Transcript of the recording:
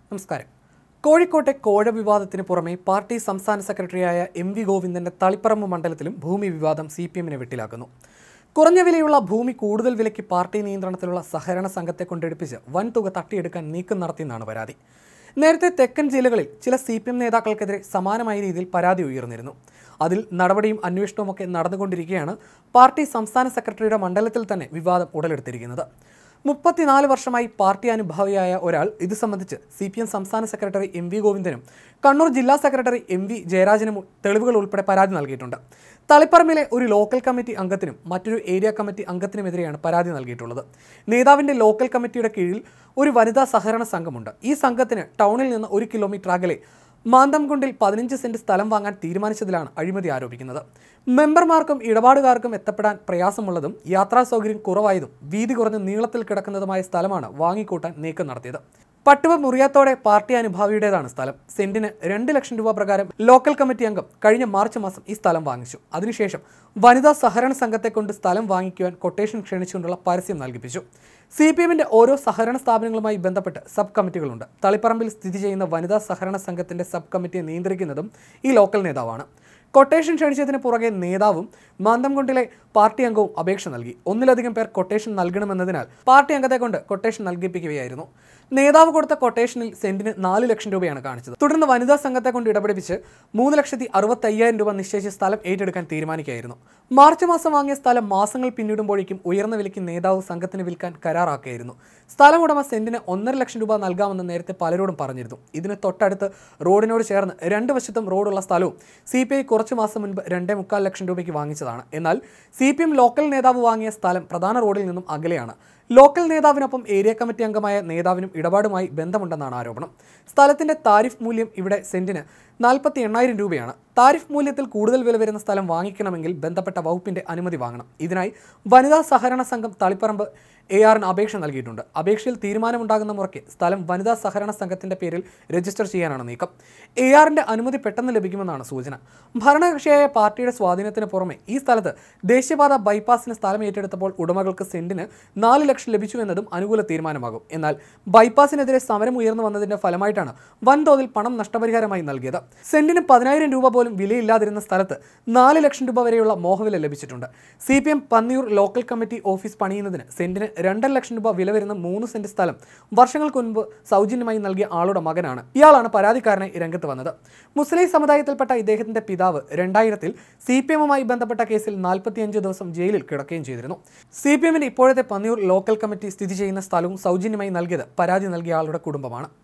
നമസ്കാരം. കോഴിക്കോട്ടെ കോഴ വിവാദത്തിന് പുറമെ പാർട്ടി സംസ്ഥാന സെക്രട്ടറിയായ എം.വി. ഗോവിന്ദന്റെ തളിപ്പറമ്പ് മണ്ഡലത്തിലും ഭൂമി വിവാദം CPM-നെ വെട്ടിലാക്കുന്നു. കുറഞ്ഞ വിലയുള്ള ഭൂമി കൂടുതൽ വിലയ്ക്ക് പാർട്ടി നിയന്ത്രണത്തിലുള്ള സഹകരണ സംഘത്തെ കൊണ്ടെടുപ്പിച്ച് വൻതുക തട്ടിയെടുക്കാൻ നീക്കം നടത്തിയെന്നാണ് പരാതി. നേരത്തെ തെക്കൻ ജില്ലകളിൽ ചില CPM നേതാക്കൾക്കെതിരെ സമാനമായ രീതിയിൽ പരാതി ഉയർന്നിരുന്നു. അതിൽ നടപടിയും അന്വേഷണവുമൊക്കെ നടന്നുകൊണ്ടിരിക്കുകയാണ് പാർട്ടി സംസ്ഥാന സെക്രട്ടറിയുടെ മണ്ഡലത്തിൽ തന്നെ വിവാദം ഉടലെടുത്തിരിക്കുന്നത്. 34 വർഷമായി പാർട്ടി അനുഭാവിയായ ഒരാൾ ഇത് സംബന്ധിച്ച് CPM സംസ്ഥാന സെക്രട്ടറി എം.വി. ഗോവിന്ദനും കണ്ണൂർ ജില്ലാ സെക്രട്ടറി എം.വി. ജയരാജനും തെളിവുകൾ ഉൾപ്പെടെ പരാതി നൽകിയിട്ടുണ്ട്. തളിപ്പറമ്പിലെ ഒരു ലോക്കൽ കമ്മിറ്റി അംഗത്തിനും മറ്റൊരു ഏരിയ കമ്മിറ്റി അംഗത്തിനുമെതിരെയാണ് പരാതി നൽകിയിട്ടുള്ളത്. നേതാവിൻ്റെ ലോക്കൽ കമ്മിറ്റിയുടെ കീഴിൽ ഒരു വനിതാ സഹകരണ സംഘമുണ്ട്. ഈ സംഘത്തിന് ടൗണിൽ നിന്ന് 1 കിലോമീറ്റർ അകലെ മാന്തംകുണ്ടിൽ 15 സെന്റ് സ്ഥലം വാങ്ങാൻ തീരുമാനിച്ചതിലാണ് അഴിമതി ആരോപിക്കുന്നത്. മെമ്പർമാർക്കും ഇടപാടുകാർക്കും എത്തപ്പെടാൻ പ്രയാസമുള്ളതും യാത്രാ സൗകര്യം കുറവായതും വീതി കുറഞ്ഞ് നീളത്തിൽ കിടക്കുന്നതുമായ സ്ഥലമാണ് വാങ്ങിക്കൂട്ടാൻ നീക്കം നടത്തിയത്. പട്ടുവ മുറിയാത്തോടെ പാർട്ടി അനുഭാവിയുടേതാണ് സ്ഥലം. സെന്റിന് 2 ലക്ഷം രൂപ പ്രകാരം ലോക്കൽ കമ്മിറ്റി അംഗം കഴിഞ്ഞ മാർച്ച് മാസം ഈ സ്ഥലം വാങ്ങിച്ചു. അതിനുശേഷം വനിതാ സഹകരണ സംഘത്തെ കൊണ്ട് സ്ഥലം വാങ്ങിക്കുവാൻ കൊട്ടേഷൻ ക്ഷണിച്ചുകൊണ്ടുള്ള പരസ്യം നൽകിപ്പിച്ചു. CPM-ന്റെ ഓരോ സഹകരണ സ്ഥാപനങ്ങളുമായി ബന്ധപ്പെട്ട് സബ് കമ്മിറ്റികളുണ്ട്. തളിപ്പറമ്പിൽ സ്ഥിതി ചെയ്യുന്ന വനിതാ സഹകരണ സംഘത്തിന്റെ സബ് കമ്മിറ്റിയെ നിയന്ത്രിക്കുന്നതും ഈ ലോക്കൽ നേതാവാണ്. കൊട്ടേഷൻ ക്ഷണിച്ചതിന് പുറകെ നേതാവും മാന്തംകുണ്ടിലെ പാർട്ടി അംഗവും അപേക്ഷ നൽകി. ഒന്നിലധികം പേർ കൊട്ടേഷൻ നൽകണമെന്നതിനാൽ പാർട്ടി അംഗത്തെ കൊണ്ട് കൊട്ടേഷൻ നൽകിപ്പിക്കുകയായിരുന്നു. നേതാവ് കൊടുത്ത കൊട്ടേഷനിൽ സെന്റിന് 4 ലക്ഷം രൂപയാണ് കാണിച്ചത്. തുടർന്ന് വനിതാ സംഘത്തെ കൊണ്ട് ഇടപെടിപ്പിച്ച് 3,65,000 രൂപ നിശ്ചയിച്ച് സ്ഥലം ഏറ്റെടുക്കാൻ തീരുമാനിക്കുകയായിരുന്നു. മാർച്ച് മാസം വാങ്ങിയ സ്ഥലം മാസങ്ങൾ പിന്നിടുമ്പോഴേക്കും ഉയർന്ന വിലയ്ക്ക് നേതാവ് സംഘത്തിന് വിൽക്കാൻ കരാറാക്കുകയായിരുന്നു. സ്ഥലം ഉടമ സെന്റിന് 1.5 ലക്ഷം രൂപ നൽകാമെന്ന് നേരത്തെ പലരോടും പറഞ്ഞിരുന്നു. ഇതിന് തൊട്ടടുത്ത് റോഡിനോട് ചേർന്ന് 2 വശത്തും റോഡുള്ള സ്ഥലവും CPI കുറച്ചു മാസം മുൻപ് 2.25 ലക്ഷം രൂപയ്ക്ക് വാങ്ങിച്ചതാണ്. എന്നാൽ CPM ലോക്കൽ നേതാവ് വാങ്ങിയ സ്ഥലം പ്രധാന റോഡിൽ നിന്നും അകലെയാണ്. ലോക്കൽ നേതാവിനൊപ്പം ഏരിയ കമ്മിറ്റി അംഗമായ നേതാവിനും ഇടപാടുമായി ബന്ധമുണ്ടെന്നാണ് ആരോപണം. സ്ഥലത്തിന്റെ താരിഫ് മൂല്യം ഇവിടെ സെന്റിന് 48,000 രൂപയാണ്. താരിഫ് മൂല്യത്തിൽ കൂടുതൽ വില വരുന്ന സ്ഥലം വാങ്ങിക്കണമെങ്കിൽ ബന്ധപ്പെട്ട വകുപ്പിന്റെ അനുമതി വാങ്ങണം. ഇതിനായി വനിതാ സഹകരണ സംഘം തളിപ്പറമ്പ് ARന് അപേക്ഷ നൽകിയിട്ടുണ്ട്. അപേക്ഷയിൽ തീരുമാനമുണ്ടാകുന്ന മുറയ്ക്ക് സ്ഥലം വനിതാ സഹകരണ സംഘത്തിന്റെ പേരിൽ രജിസ്റ്റർ ചെയ്യാനാണ് നീക്കം. ARന്റെ അനുമതി പെട്ടെന്ന് ലഭിക്കുമെന്നാണ് സൂചന. ഭരണകക്ഷിയായ പാർട്ടിയുടെ സ്വാധീനത്തിന് പുറമെ ഈ സ്ഥലത്ത് ദേശീയപാത ബൈപ്പാസിന് സ്ഥലം ഏറ്റെടുത്തപ്പോൾ ഉടമകൾക്ക് സെന്റിന് 4 ലക്ഷം ലഭിച്ചു എന്നതും അനുകൂല തീരുമാനമാകും. എന്നാൽ ബൈപ്പാസിനെതിരെ സമരം ഉയർന്നു വന്നതിന്റെ ഫലമായിട്ടാണ് വൻതോതിൽ പണം നഷ്ടപരിഹാരമായി നൽകിയത്. സെന്റിന് 10,000 രൂപ പോലും വിലയില്ലാതിരുന്ന സ്ഥലത്ത് 4 ലക്ഷം രൂപ വരെയുള്ള മോഹവില ലഭിച്ചിട്ടുണ്ട്. CPM Panniyoor local committee office പണിയുന്നതിന് സെന്റിന് 2.5 ലക്ഷം രൂപ വില വരുന്ന 3 സെന്റ് സ്ഥലം വർഷങ്ങൾക്ക് മുൻപ് സൗജന്യമായി നൽകിയ ആളുടെ മകനാണ്. ഇയാളാണ് പരാതിക്കാരനായി രംഗത്ത് വന്നത്. മുസ്ലിം സമുദായത്തിൽപ്പെട്ട ഇദ്ദേഹത്തിന്റെ പിതാവ് 2000-ൽ CPM-മായി ബന്ധപ്പെട്ട കേസിൽ 45 ദിവസം ജയിലിൽ കിടക്കുകയും ചെയ്തിരുന്നു. CPM-ന്റെ ഇപ്പോഴത്തെ പന്നിയൂർ ലോക്കൽ കമ്മിറ്റി സ്ഥിതി ചെയ്യുന്ന സ്ഥലവും സൗജന്യമായി നൽകിയത് പരാതി നൽകിയ ആളുടെ കുടുംബമാണ്.